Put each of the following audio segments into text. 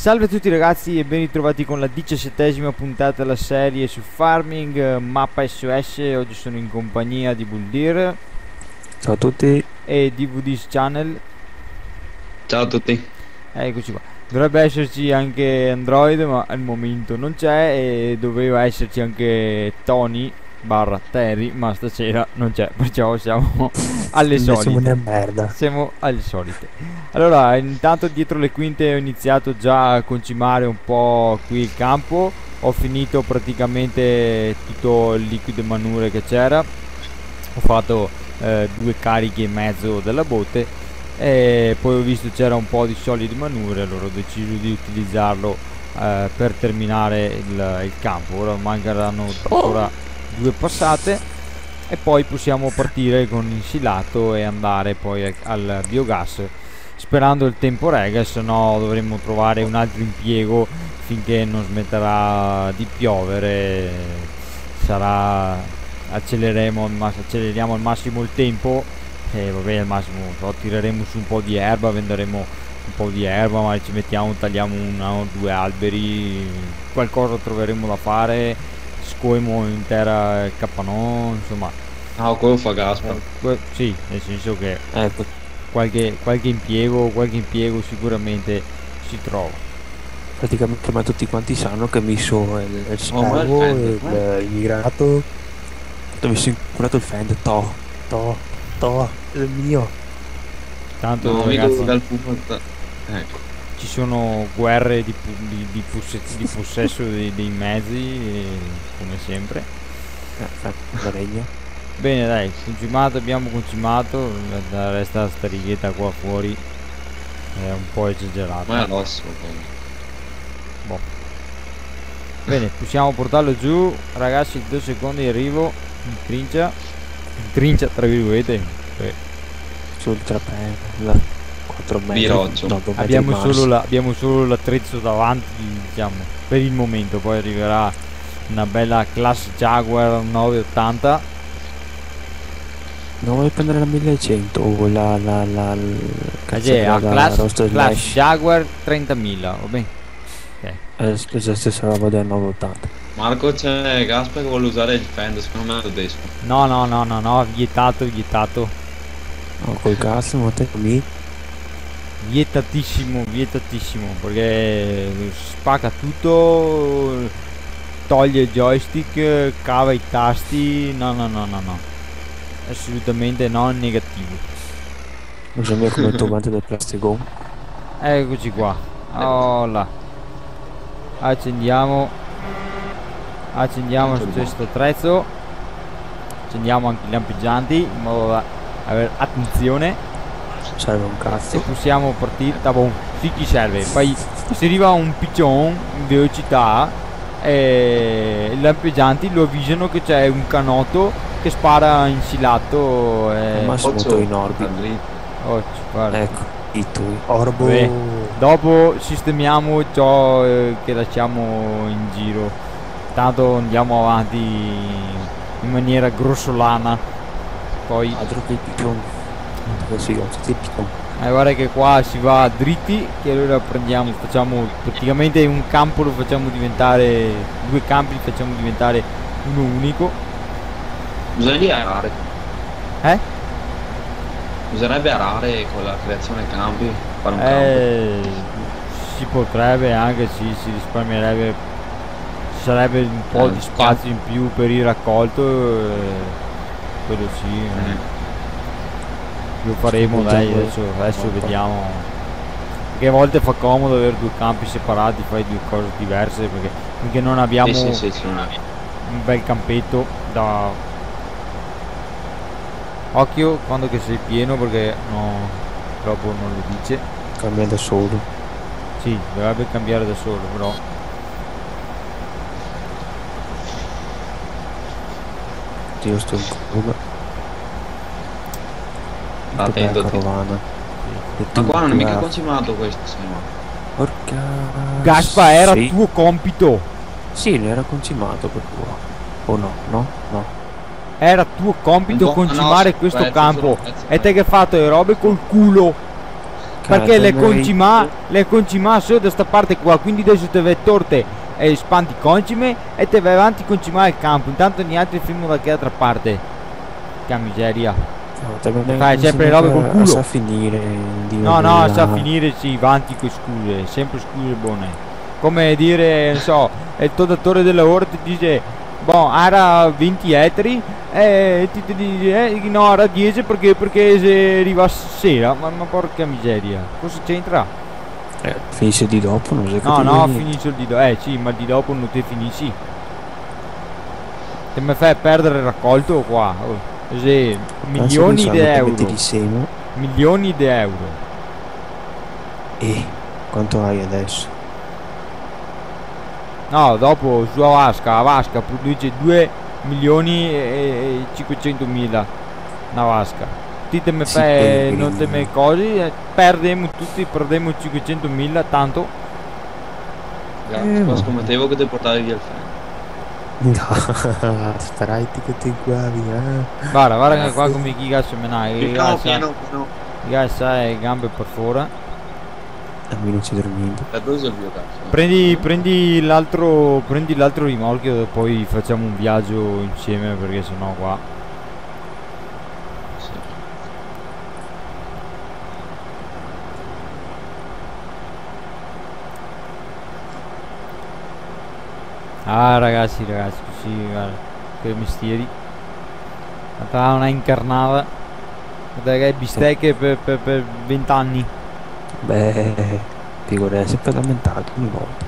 Salve a tutti ragazzi e ben ritrovati con la 17ª puntata della serie su Farming Mappa SOS. Oggi sono in compagnia di Buldir. Ciao a tutti. E DVD's Channel. Ciao a tutti. Eccoci qua. Dovrebbe esserci anche Android, ma al momento non c'è, e doveva esserci anche Tony barra Terry, ma stasera non c'è, perciò siamo alle solite. Siamo una merda. Siamo alle solite. Allora, intanto dietro le quinte ho iniziato già a concimare un po' qui il campo. Ho finito praticamente tutto il liquido manure che c'era. Ho fatto 2 cariche e mezzo della botte, e poi ho visto c'era un po' di solid manure, allora ho deciso di utilizzarlo per terminare il campo. Ora mancheranno ancora 2 passate e poi possiamo partire con il silato e andare poi al biogas, sperando il tempo regga, se no dovremmo trovare un altro impiego finché non smetterà di piovere. Acceleriamo al massimo il tempo, e vabbè, al massimo tireremo su un po' di erba, venderemo un po' di erba, ma ci mettiamo, tagliamo 1 o 2 alberi, qualcosa troveremo da fare, scoemo intera il capannò, insomma. Quello fa Gaspar. Sì, nel senso che qualche impiego sicuramente si trova. Praticamente ormai tutti quanti sanno che ho messo il servo, l'immigrato, ho messo inculato il fend, è mio. Tanto no, ragazzi, ecco, ci sono guerre di possesso dei mezzi, come sempre. La legna. Bene, dai, abbiamo concimato, resta sta righetta qua fuori, è un po' esagerata. ma è l'osso. Boh. Bene, possiamo portarlo giù, ragazzi, 2 secondi arrivo, in trincia tra virgolette. Sul trapezzo, 4 metri. Biroccio. Abbiamo solo l'attrezzo davanti, diciamo, per il momento. Poi arriverà una bella class Jaguar 980. Non vuoi prendere la 1100 o la class Jaguar 30.000, va bene? È la stessa roba del 980. Marco, c'è Gaspar che vuole usare il fend, secondo me è tedesco. No, vietato. No, col gas, ma te mi Vietatissimo, perché spacca tutto, toglie il joystick, cava i tasti, no, assolutamente no, negativo. non so mica come il turbante del plastico. Eccoci qua, oh là. Accendiamo questo attrezzo, accendiamo anche i lampeggianti in modo da avere attenzione. Serve un E cazzo. possiamo partire, sì, chi serve. Poi se arriva un piccione in velocità, i lampeggianti lo avvisano che c'è un canotto che spara insilato. Al massimo tu in orbita. Ecco, i tuoi orbo. Beh, dopo sistemiamo ciò che lasciamo in giro. Tanto andiamo avanti in maniera grossolana. Poi altro che il piccione. guarda che qua si va dritti, che allora prendiamo, facciamo praticamente un campo, lo facciamo diventare 2 campi, li facciamo diventare uno unico. Bisognerebbe arare. Bisognerebbe arare con la creazione campi, fare un campo. Si potrebbe anche, sì, si risparmierebbe, ci sarebbe un po' di spazio in più per il raccolto, quello sì. Lo faremo, dai, adesso vediamo, perché a volte fa comodo avere 2 campi separati, fai 2 cose diverse, perché non abbiamo un bel campetto da... Occhio quando che sei pieno, perché no, proprio non lo dice. Cambia da solo. Sì, dovrebbe cambiare da solo, però io sto in curva. Attento. Ma qua non è mica concimato questo, signora. Porca... Gaspa, era tuo compito. Sì, era concimato per tuo. O no? No. Era tuo compito concimare questo campo. E te che hai fatto le robe col culo. perché le concima sono da sta parte qua, quindi adesso te vai torte e spanti concime e te vai avanti concimare il campo, intanto gli altri filmano da che altra parte. Che miseria. Fai sempre robe col culo. Sa finire. No, sa finire, sì, avanti con scuse, sempre scuse buone. Come dire, non so, il tuo datore del lavoro ti dice, boh, era 20 ettari e ti dice, no, era 10 perché se arriva sera, ma porca miseria, cosa c'entra? Finisce di dopo, non so che No, finisce il di dopo, sì, ma il di dopo non ti finisci. Te mi fai perdere il raccolto qua, sì, milioni di euro. Milioni di euro. E quanto hai adesso? No, dopo su la vasca produce 2 milioni e 500.000 una vasca. Ti te me fai, non te me cose, perdiamo 500.000 tanto. Ma scommettevo che ti portavi via il fan. No, starai che ti guardi, Guarda che qua come chi cazzo me ne pieno. Hai gambe per fuori. A me non ci dormendo. Prendi l'altro rimorchio e poi facciamo un viaggio insieme perché sennò qua. Sì. Ah ragazzi, così guarda, che mestieri. Una incarnata. Guarda che bistecche per 20 anni. Beh, figura, è sempre lamentato ogni volta.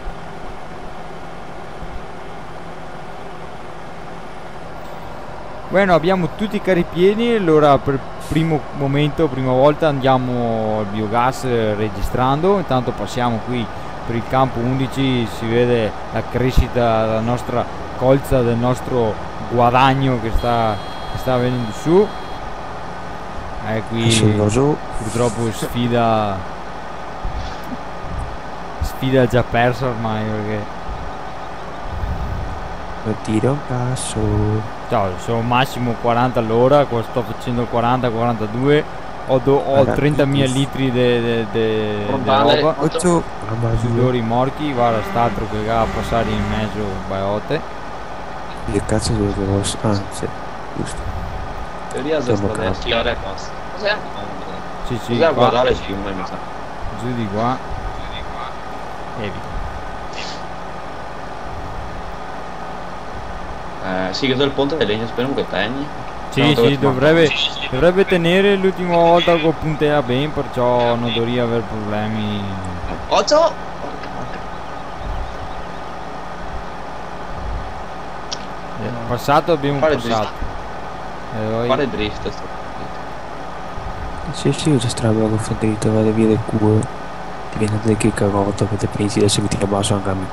Bueno, abbiamo tutti i carri pieni, allora per prima volta andiamo al biogas registrando, intanto passiamo qui per il campo 11, si vede la crescita della nostra colza, del nostro guadagno che sta venendo su. Qui purtroppo sfida già persa ormai perché tiro un passo. ciao, sono massimo 40 all'ora, qua sto facendo 40-42, ho 30.000 litri di roba su 2 rimorchi, guarda st'altro che va a passare in mezzo baiote. Che cazzo devo sì, giusto. Teoria Siamo ora è costa. Cos'è? Sì, Cos'è guardare il fiume mi sa. Giù di qua. Evita. Sì, che il ponte del legno, speriamo che tegni. Sì, dovrebbe tenere, l'ultima volta che puntava bene, perciò non dovrebbe avere problemi. Occhio! Passato abbiamo Fare passato. Fare drift. Sì, io già strada con Federico, vado via del culo. Ti viene da che cagotto che ti pensi adesso che ti abbasso anche a me.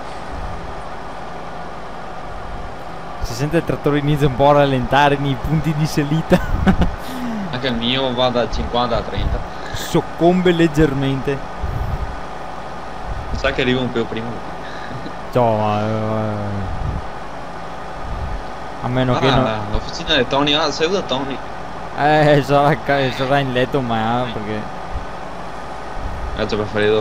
Si sente il trattore inizia un po' a rallentare nei punti di salita. Anche il mio va da 50 a 30. Soccombe leggermente. Sa che arrivo un po' prima. Ciao, a meno che non... l'officina di Tony, sei da Tony. sarà in letto ma perché... C'è per freddo.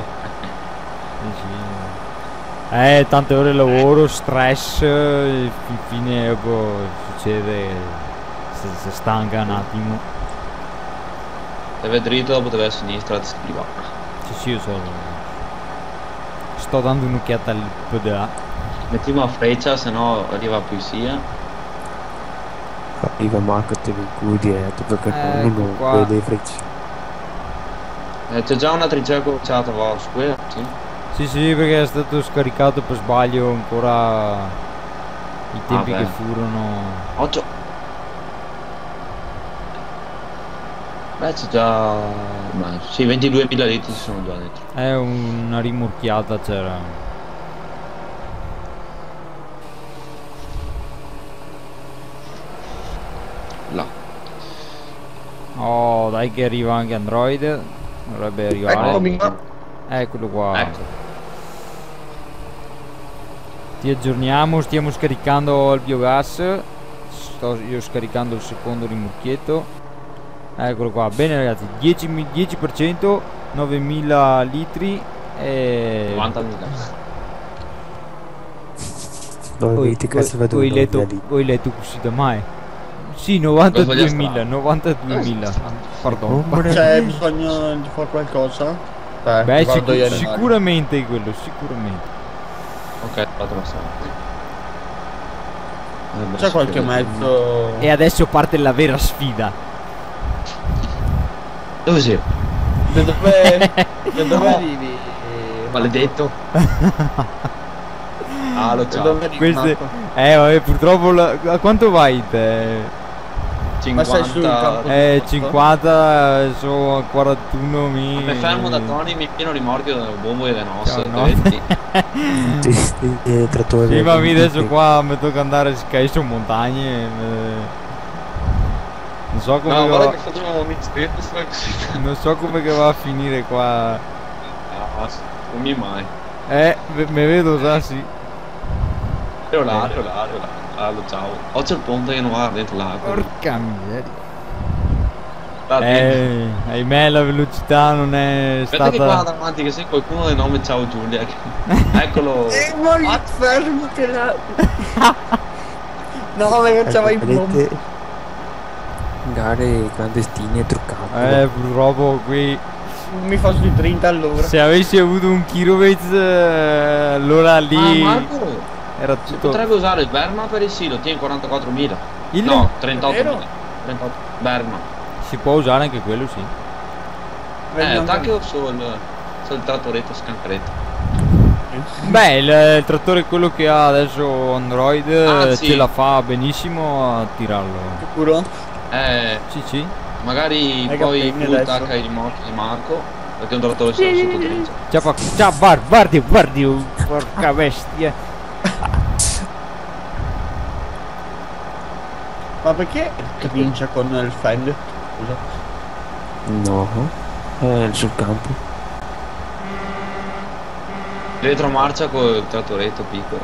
Sì. Tante ore di lavoro, stress, infine dopo succede, si stanca un attimo. Se vai dritto dopo te vai a sinistra ti scriva. Sì, io sto dando un'occhiata al PDA. Mettiamo a freccia, se no arriva a poesia. Arriva Marco te il culo diretto perché non vede le frecce. C'è già una trincea conciata, va su quella, sì? Sì, perché è stato scaricato per sbaglio ancora i tempi che furono. 8. Beh, c'è già... sì, 22.000 litri ci sono già dentro. Una rimorchiata c'era. Là. Oh, dai che arriva anche Android. Dovrebbe arrivare. Eccolo qua. Ecco. Ti aggiorniamo, stiamo scaricando il biogas. Sto io scaricando il secondo rimorchietto. Eccolo qua. Bene ragazzi, 10% 9000 litri e 90.000. Dove ti cazzo vedo Ho letto così da mai. Sì, 92.000, 92.000. Pardon. C'è bisogno di fare qualcosa? Beh, guardo io le sicuramente quello, sicuramente. Ok, fatto la strada. C'è qualche mezzo? E adesso parte la vera sfida. Dove sei? Da dove? Da dove arrivi? Maledetto. Ah, lo Da ciao. dove arrivi, Queste... Marco? Vabbè, purtroppo a quanto vai te? Ma sei sul 50. campo? 50 sono 41 mi... Mi fermo da Tony, mi pieno rimorchio del bombo e le Ciao, nosse. no. Vedi? trattore. Sì, ma mi adesso qua mi tocca andare su montagne. Non so come No, che guarda va... che facciamo un mixtape, sta così. Non so come che va a finire qua. Ah, non mi mai. Me vedo già, sì. Ero là. Ah, lo ciao. Oggi il ponte che non va dentro l'acqua. Porca miseria. Ah, Ahimè la velocità non è aspetta che qua stata... davanti che sei qualcuno del nome Ciao Giulia. Eccolo. Ma fermati là! No, perché c'aveva i bombi. Gare clandestine e truccate. Purtroppo qui... Mi fa sui 30 all'ora. Se avessi avuto un Kirovez, allora lì... Ah, Marco, era si tutto... potrebbe usare il Berma per il silo, tieni 44.000. Il... No, 38.000. Davvero? 38. Berma. Si può usare anche quello, sì. Attacchi o sul trattoretto scancaretto? Beh, il trattore quello che ha adesso Android Sì. ce la fa benissimo a tirarlo. Sicuro? Sì. Magari Hai poi capito full adesso? attacca i rimorchi di Marco, perché un trattore sarà sotto dritto. Ciao, guardi, porca bestia. Ma perché comincia con il Fend? Scusa. No. Sul campo. Retromarcia col trattoretto piccolo.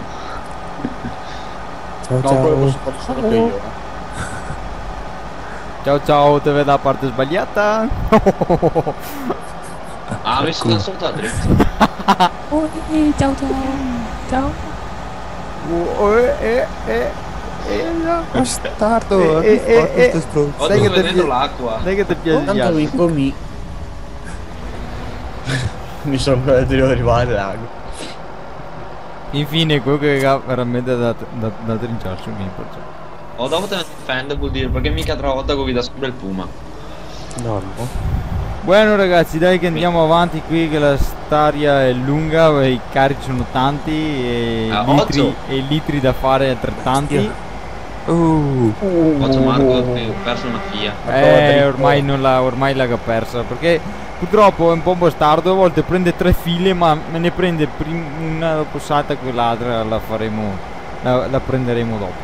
Ciao No, quello posso fare solo che io. Ciao, te vedo la parte sbagliata. Ah, mi sono sotto a dritto. Ciao. Bastardo. Questo stronzo. Ho Sai che dove te dentro pi- l'acqua. Dai che ti piace Tanto ghiaccio. mi sono ancora devo arrivare al lago. Infine, quello che ha veramente da trinciarsi un po'. Ho dopo te Fend vuol dire perché mica altra volta guida sempre il Puma. No. Bueno ragazzi, dai che andiamo avanti qui che la storia è lunga, i carichi sono tanti e Occhio. i litri da fare altrettanti. Oggi Marco ho perso una FIA. Ormai l'ha persa perché purtroppo è un po' bastardo, a volte prende 3 file ma me ne prende una dopo salta quell'altra, la prenderemo dopo.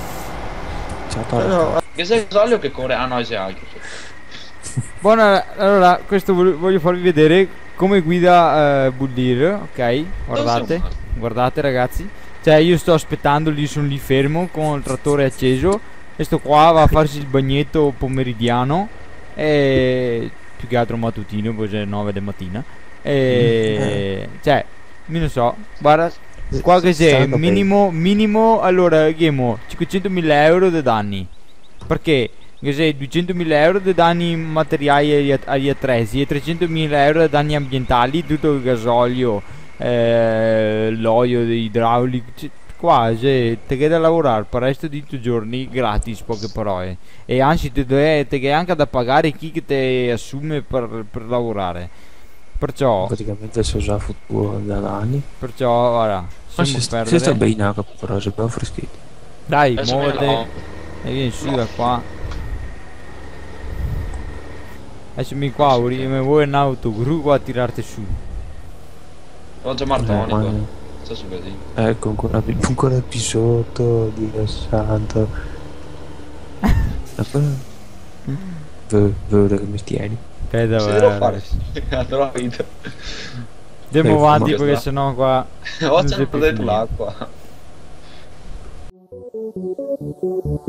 Ciao. Che sei Solio che corre? Ah no, sei altro. Buona, allora questo voglio farvi vedere come guida Bullir, ok? Guardate ragazzi. Cioè io sto aspettando, sono lì fermo con il trattore acceso e sto qua va a farsi il bagnetto pomeridiano e più che altro mattutino, poi è 9 del mattina e cioè non so, guarda qua che c'è minimo allora abbiamo 500.000 euro di danni perché che sei 200.000 euro di danni materiali agli attrezzi e 300.000 euro di danni ambientali, tutto il gasolio, l'olio idraulico, qua se te che da lavorare per il resto di tutti i giorni gratis, poche parole, e anzi te che anche da pagare chi che ti assume per lavorare, perciò praticamente si usa futuro da anni. Perciò guarda, Si sta bene in acqua però se abbiamo freschito. dai Adesso muovete no. e vieni su da qua. Adesso mi qua, mi vuoi in auto, gru qua a tirarti su. Oggi Martoni qua. ma- Sto su così. Ecco ancora più sotto, Dio santo. Vedo che mi stieni. Aspetta, Se devo fare? Andrò a vita. andiamo avanti ma- perché sennò qua Oggi non hanno c'è più dentro niente. l'acqua.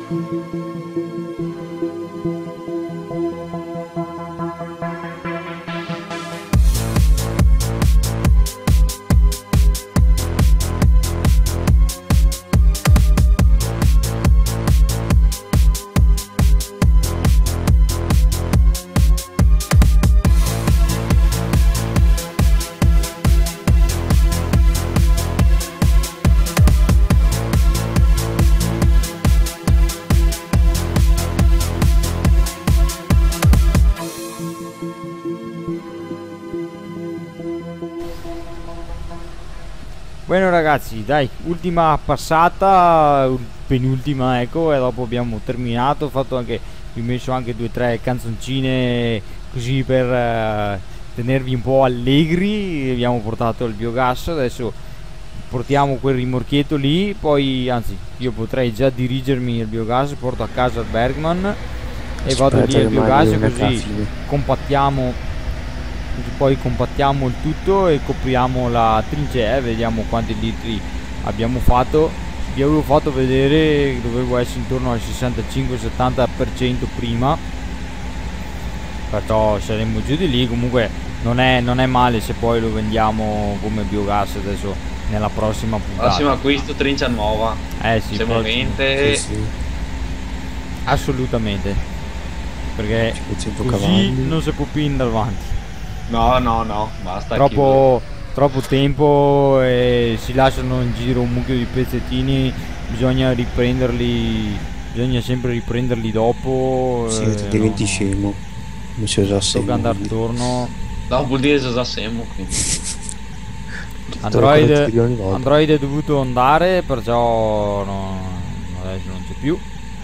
Bueno ragazzi, dai, ultima passata, penultima ecco, e dopo abbiamo terminato, ho fatto anche, vi ho messo anche 2 o 3 canzoncine così per tenervi un po' allegri. Abbiamo portato il biogas, adesso portiamo quel rimorchietto lì, poi anzi io potrei già dirigermi il biogas, porto a casa il Bergman e vado lì al biogas, così compattiamo. Poi compattiamo il tutto e copriamo la trincea, vediamo quanti litri abbiamo fatto. Vi avevo fatto vedere che dovevo essere intorno al 65-70% prima, perciò saremmo giù di lì. Comunque non è male se poi lo vendiamo come biogas adesso nella prossima puntata. Prossimo acquisto, trincia nuova. Sì, se movente. Sì. Assolutamente, perché 500 così cavalli. non si può più andare avanti. No, basta. Troppo tempo e si lasciano in giro un mucchio di pezzettini, bisogna riprenderli, bisogna sempre riprenderli dopo. Sì, ti diventi scemo. Mi c'è già Tocca andare attorno. No, vuol dire già siamo, quindi. Android è dovuto andare, perciò adesso non c'è più.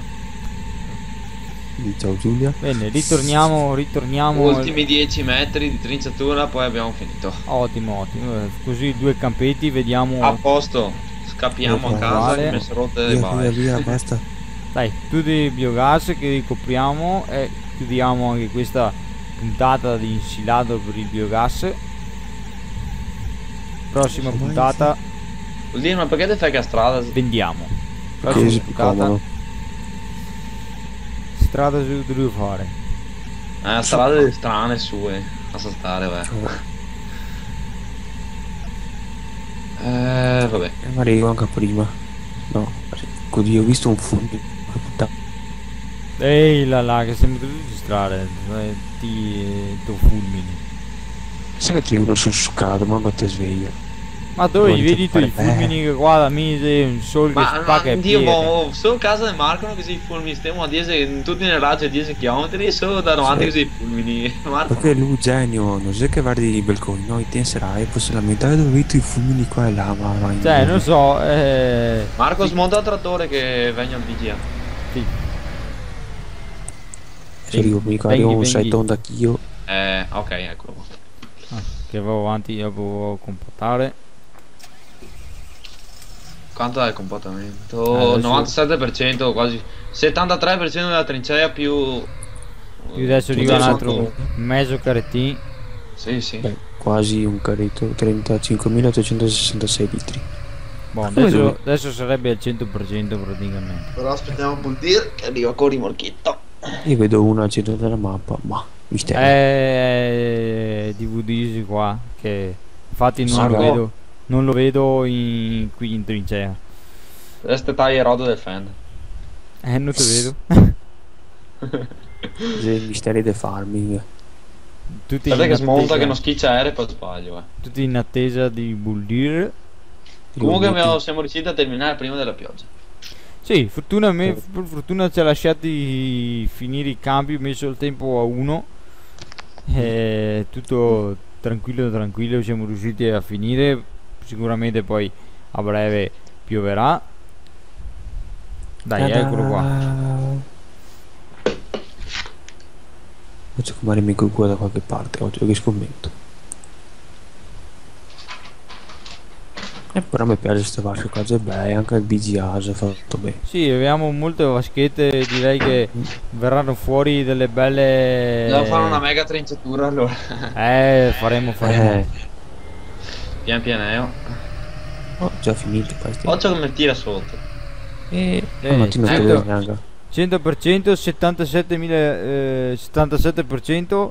Ciao Giulia. Bene, ritorniamo. Ultimi 10 metri di trinciatura, poi abbiamo finito. Ottimo. Così 2 campetti, vediamo. A posto, scappiamo a casa, che mi sono rotte le balle. Via, basta. Dai, tutti i biogas che ricopriamo e chiudiamo anche questa puntata di insilato per il biogas. Prossima puntata Vuol dire, ma perché te fai che a strada? vendiamo. Perché Prossima è più puntata comodo. strada su devo fare. Strade strane sue a saltare, vabbè. Ma arrivo anche prima. No, così ho visto un fulmine. Ehi là che siamo dovuti registrare. Ti fulmini. Sai che uno sul succato, ma te sveglia. Ma dove Non vedi ti tu i pare fulmini che qua da mise un sole che Ma spacca e Dio, piede. solo casa del Marco che si fulmini, stiamo a 10, tutti nel raggio a 10 km e solo da 90 Sì. così fulmini. Marco. Perché lui genio, non sai che guardi i balconi, no? Ti sarai, poi se lamentare dove vedi i fulmini qua e là, ma Cioè, non so, Marco, sì. smonta il trattore che venga al VGA. Sì. Se io mi Venghi, carico un venghi. 6 tonda anch'io. Ok, eccolo qua. Che avevo avanti, io avevo compattare. Quanto è il comportamento? Adesso- 97%, quasi 73% della trincea più... Io adesso tutti arriva un sono altro con- mezzo carettin. Sì. Beh, quasi un carretto, 35.866 litri. Boh, Come adesso sarebbe al 100% praticamente. Però aspettiamo un po' che arriva con il rimorchietto. Io vedo uno al centro della mappa, ma mistero. DVDs qua che infatti non Marco. lo vedo. Non lo vedo qui in trincea. Queste taglie rodo del fan. Non te vedo. I misteri del farming. Tutti Guarda in che smonta attesa- che non schiccia aereo e poi sbaglio. Tutti in attesa di Buldir. Comunque siamo riusciti a terminare prima della pioggia. Sì, fortuna per fortuna ci ha lasciati finire i campi, ho messo il tempo a 1. Tutto tranquillo, siamo riusciti a finire. Sicuramente poi a breve pioverà. Dai, eccolo qua. Faccio comare il micro qua da qualche parte oggi, che scommetto. Però mi piace questa vasca qua, è bella, anche il BGA è fatto bene. Sì, abbiamo molte vaschette, direi che verranno fuori delle belle... Dobbiamo fare una mega trinciatura allora. Faremo. Pian pianeo. Oh, già finito questi. Occhio come tira sotto. Non ti metto ecco. neanche. 100%, 77%,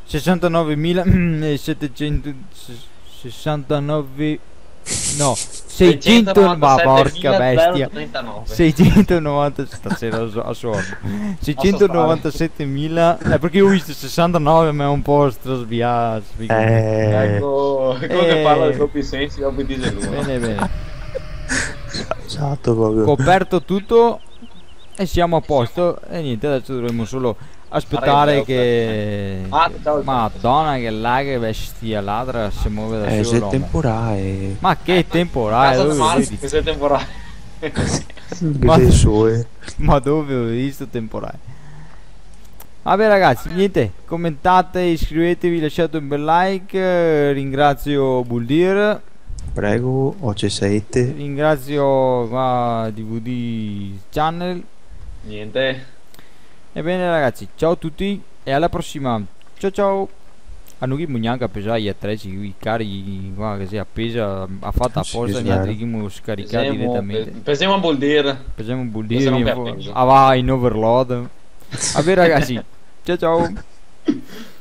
69.769, no, 600, ma porca bestia, 690, stasera a sordo, 697.000, perché ho visto 69, ma è un po' strasviato. Ecco, che parla dei doppi sensi, dopo dice lui. Bene, bene. Esatto, proprio. Coperto tutto e siamo a posto e niente, adesso dovremmo solo aspettare che madonna che là che bestia ladra si muove da Se solo, è temporale. ma che temporale, dove vedi? Che sei temporale. Che sei sole. Ma dove ho visto temporale? Vabbè ragazzi, niente, commentate, iscrivetevi, lasciate un bel like, ringrazio Buldir, Prego, OC7. ringrazio qua DVD Channel. Niente. Ebbene ragazzi, ciao a tutti e alla prossima. Ciao ciao. Hanno che neanche pesare gli attrezzi, i cari qua che si è appesa, ha fatto apposta, gli altri che mo scaricare direttamente. Pensiamo a Bull Deer. Pensiamo a Bull Deer, va in overload. Vabbè ragazzi, ciao ciao.